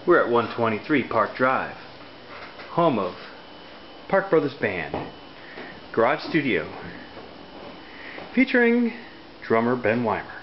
We're at 123 Park Drive, home of Park Brothers Band, garage studio, featuring drummer Ben Weimer.